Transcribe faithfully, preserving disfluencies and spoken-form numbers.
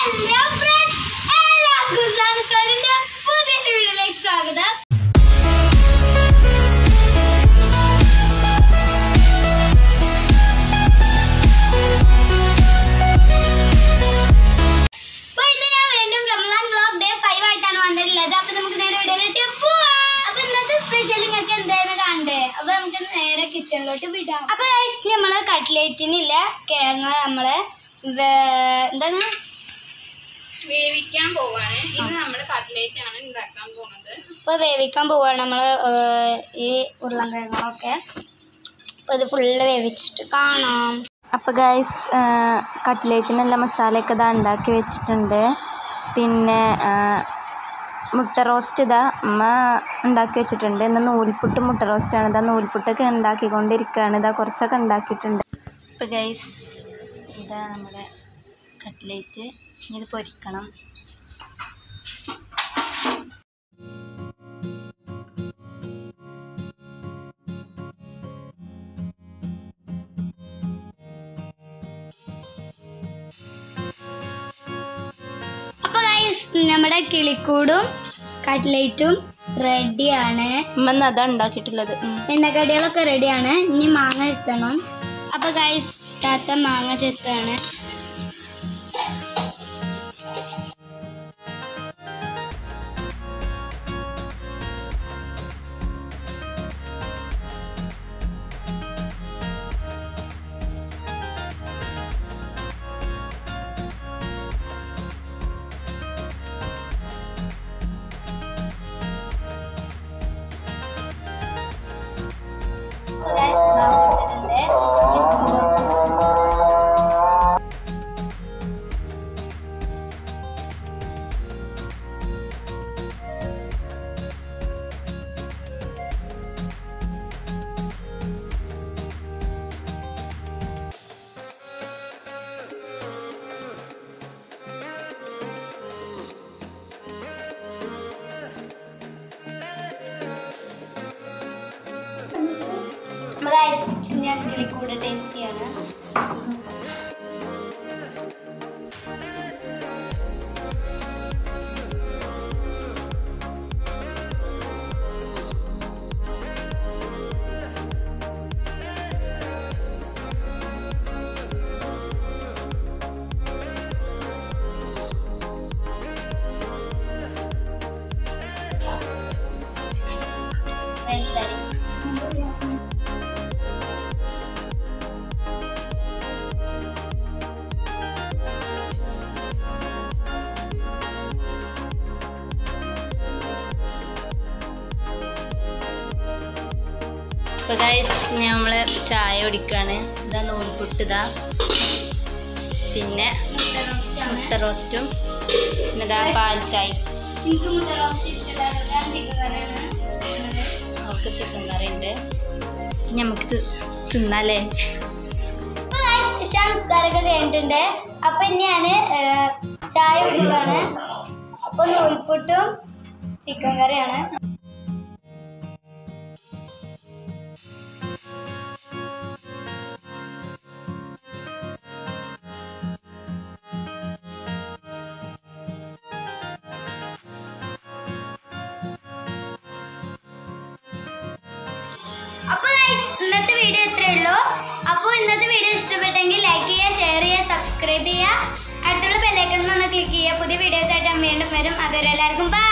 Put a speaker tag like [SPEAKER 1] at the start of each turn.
[SPEAKER 1] Hello friends, എല്ലാവർക്കും സാനുസ്സിന്റെ പുതിയ വീഡിയോയിലേക്ക് സ്വാഗതം. അപ്പൊ ഇന്ന് ഞാൻ വീണ്ടും റമദാൻ വ്ലോഗ് ഡേ ഫൈവ് ആയിട്ടാണ് വന്നിട്ടുള്ളത്. അപ്പൊ നമുക്ക് നേരെ വീഡിയോയിലേക്ക് പോവാം. അപ്പൊ ഇന്നത്തെ സ്പെഷ്യൽ നിങ്ങൾക്ക് എന്തായാലും കാണണ്ടേ? അപ്പൊ നമുക്ക് നേരെ കിച്ചണിലോട്ട് വിടാം. അപ്പൊ നമ്മള് കട്ട്ലേറ്റിനില്ല കിഴങ്ങ് നമ്മള് എന്താണ്
[SPEAKER 2] വേവിക്കാൻ പോവാണ്. ഇന്ന് നമ്മള് കട്ട്ലേറ്റ് ആണ് ഉണ്ടാക്കാൻ പോകുന്നത്.
[SPEAKER 1] ഇപ്പൊ വേവിക്കാൻ പോവാണ് നമ്മള് ഈ ഉരുളൻകിഴങ്ങൊക്കെ. അപ്പൊ ഇത് ഫുള്ള് വേവിച്ചിട്ട് കാണാം.
[SPEAKER 3] അപ്പോൾ ഗൈസ് കട്ട്ലേറ്റിനുള്ള മസാലയൊക്കെ ഇതാ ഉണ്ടാക്കി വെച്ചിട്ടുണ്ട്. പിന്നെ മുട്ട റോസ്റ്റ് ഇതാ അമ്മ ഉണ്ടാക്കി വെച്ചിട്ടുണ്ട്. ഇന്ന് നൂൽപുട്ട് മുട്ട റോസ്റ്റാണ്. ഇതാ നൂൽപുട്ടൊക്കെ ഉണ്ടാക്കിക്കൊണ്ടിരിക്കുകയാണ്. ഇതാ കുറച്ചൊക്കെ ഉണ്ടാക്കിയിട്ടുണ്ട്. അപ്പോൾ ഗൈസ് ഇതാ നമ്മുടെ കട്ട്ലേറ്റ്. ഇത് പൊരിക്കണം.
[SPEAKER 1] അപ്പൊ ഗൈസ് നമ്മുടെ കിളിക്കൂടും കട്ട്ലേറ്റും റെഡിയാണ്.
[SPEAKER 3] അമ്മ അതാ ഉണ്ടാക്കിയിട്ടുള്ളത്.
[SPEAKER 1] എണ്ണക്കടികളൊക്കെ റെഡിയാണ്. ഇനി മാങ്ങ ചെത്തണം. അപ്പൊ ഗൈസ് താത്ത മാങ്ങ ചെത്താണ്. ഞാൻ കിളിക്കൂടെ ടേസ്റ്റ് ചെയ്യാണ്.
[SPEAKER 3] അപ്പോൾ ഗൈസ് നമ്മൾ ചായ കുടിക്കുകയാണ്. ഇതാ നൂൽപുട്ട് ഇതാ, പിന്നെ മുട്ട റോസ്റ്റും, പിന്നെ ഇതാ പാൽ ചായ. അവർക്ക് ചിക്കൻ കറി ഉണ്ട്. നമുക്ക് തിന്നാലേ.
[SPEAKER 1] നിസ്കാരമൊക്കെ കഴിഞ്ഞിട്ടുണ്ട്. അപ്പൊ ഇനിയാണ് ചായ കുടിക്കാണ്. അപ്പൊ നൂൽപുട്ടും ചിക്കൻ കറിയാണ്. അപ്പോൾ ഇന്നത്തെ വീഡിയോ ഇത്രയേ ഉള്ളൂ. അപ്പോൾ ഇന്നത്തെ വീഡിയോ ഇഷ്ടപ്പെട്ടെങ്കിൽ ലൈക്ക് ചെയ്യുക, ഷെയർ ചെയ്യുക, സബ്സ്ക്രൈബ് ചെയ്യുക. അടുത്തുള്ള ബെല്ലൈക്കൺ ഒന്ന് ക്ലിക്ക് ചെയ്യുക. പുതിയ വീഡിയോസ് ആയിട്ട് വീണ്ടും വരും. അതുവരെ എല്ലാവർക്കും ബൈ.